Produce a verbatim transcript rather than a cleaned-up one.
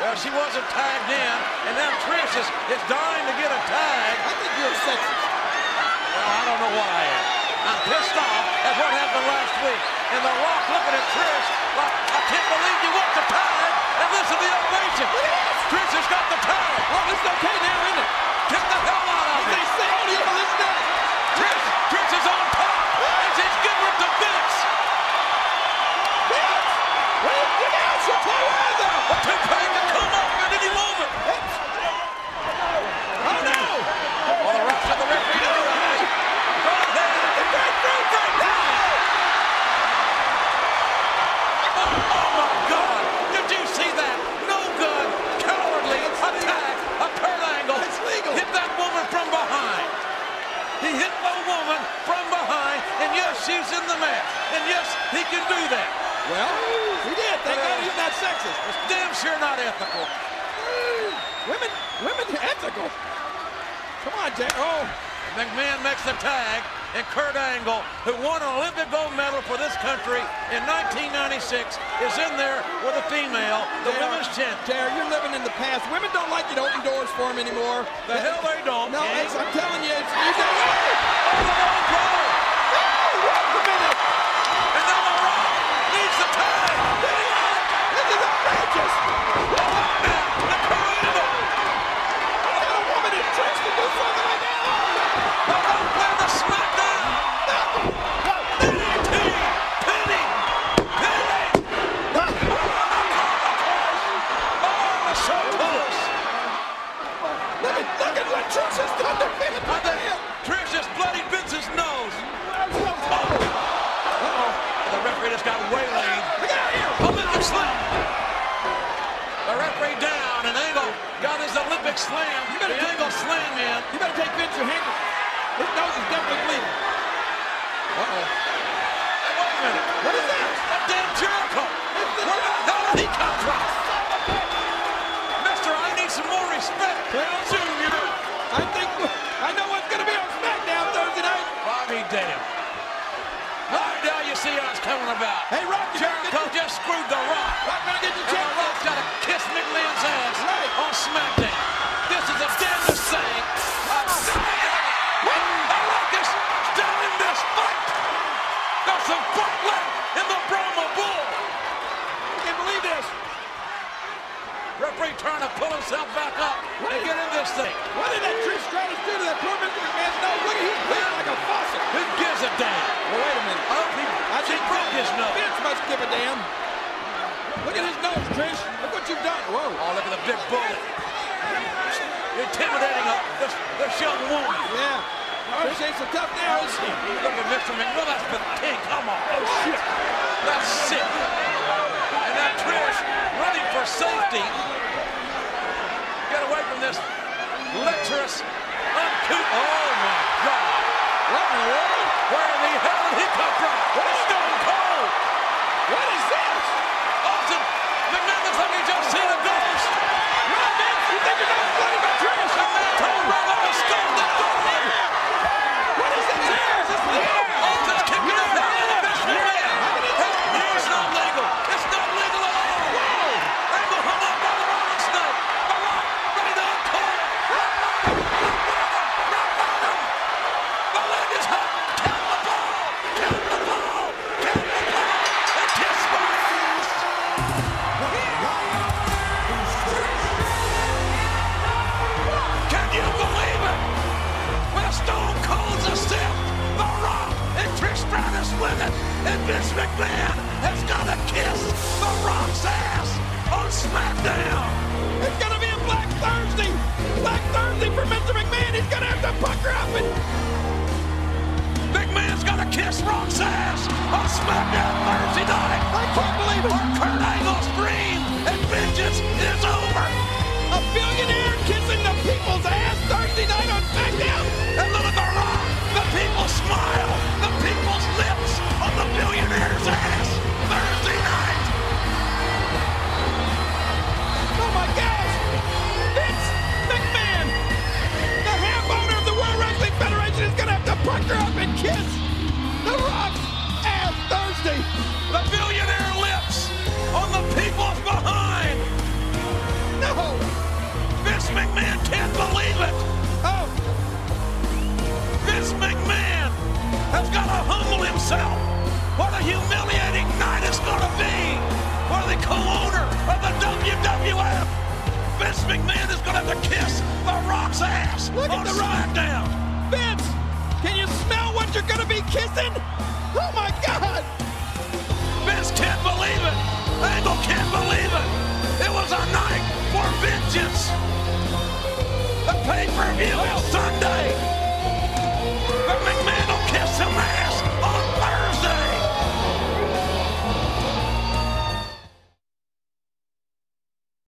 Well, she wasn't tagged in, and now Trish is, is dying to get a tag. I think you're a sexist. Well, I don't know what I am. I'm pissed off at what happened last week. And The Rock looking at Trish like, I can't believe you want the tag. And listen to the ovation. Trish has got the tag. Oh, this is okay now, isn't it? Get the hell out of They it. say, oh, yeah, listen to that. Trish, Trish is on top. And she's giving it to Vince. Vince! Wait, get out! She'll play right there! The two-peg to come up, and did he move it? Oh, no! Well, the refs and the referee to the right. Go ahead. The break through, break through! Oh, oh, my God. Did you see that? No good. Cowardly attack. A Kurt Angle. It's legal. Hit that woman from behind. He hit the woman from behind, and yes, she's in the match. And yes, he can do that. Well, he did. Thank God he's not sexist. It's damn sure not ethical. Women, women ethical. Come on, Jack. Oh. McMahon makes the tag, and Kurt Angle, who won an Olympic gold medal for this country in nineteen ninety-six, is in there with a female, the J R, women's champ. J R, you're living in the past. Women don't like you to open doors for them anymore. The hell they don't. No, King. it's, I'm telling you, it's, you got Oh, the low blow. Oh, wait a minute. And now The Rock needs the tag. This is outrageous. Now, the Kurt Angle. What kind of woman is Trish to do something like that? The Rock playing the smackdown. D D T. Penny. Penny. Oh, so close. Look at, look at what Trish has done to Vince I think McMahon. Trish just bloodied Vince's nose. Uh-oh. The referee just got waylaid. Look out here. Olympic slam. The referee down, and Angle got his Olympic slam. You better the take- Angle slam in. You better take Vince your handkerchief. His nose is definitely bleeding. Uh-oh. Wait a minute. What is that? That damn Jericho. Where the hell did he come from? Mister, I need some more respect. Well, Junior. I think I know what's going to be on SmackDown Thursday night. Bobby damn. Right now you see how it's coming about. Hey, Rock, you better Jericho get your, just screwed The Rock. Rock, better get your And check. The Rock's got to kiss McMahon's ass Right. on SmackDown. This is the damnedest thing I've seen. What? The Rock is down in this fight. There's some fight left in the Brahma Bull. I can't believe this. Referee trying to pull himself back up What and is- get in this thing. What did that Trish Stratus do to that poor Vince McMahon's nose? Look at he's bleeding like a faucet. Who gives a damn? Well, wait a minute. I hope he, I she think broke his nose. Vince must give a damn. Look at his nose, Trish. Look what you've done. Whoa. Oh, look at the big bullet. Intimidating a, this, this young woman. Yeah. Trish ain't so tough now, is she? Look at Mister McMahon. Well, that's pathetic. Come on. Oh, shit. That's sick. And that Trish running for safety. Get away from this lecherous, uncouth. Oh, my God. What in the world? Where in the hell did he come from? Stone Cold. What is this? Austin, McMahon looks like he just seen a ghost. What, Vince? You think you're not bloody by Trish? McMahon told right like a skull that dog. What is this here? Is this the air? Austin's kicking the hell out of Vince McMahon. No, it's not legal. It's not legal at all. Whoa! Angle hung up by the rolling snake. The Rock ready to uncoil. The leg is hot. Count the ball. Count the ball. Count the ball. And kiss my ass. Can you believe it? Well, Stone Cold's a step. The Rock and Trish Stratus with it. And Vince McMahon has got to kiss The Rock's ass on SmackDown. It's gonna be a Black Thursday! Black Thursday for Mister McMahon! He's gonna have to pucker up and... McMahon's got to kiss Rock's ass on SmackDown Thursday night. I can't believe it! Or Kurt Angle's dream and vengeance is over. A billionaire kissing the people's ass Thursday night on SmackDown! And look at The Rock. The people smile. The people's lips on the billionaire's ass Thursday night. Oh my gosh! Vince McMahon! The half owner of the World Wrestling Federation is gonna have to pucker up and kiss The Rock's ass Thursday! The billionaire lips on the people's behind to kiss The Rock's ass Look on at The Rock. SmackDown. Vince,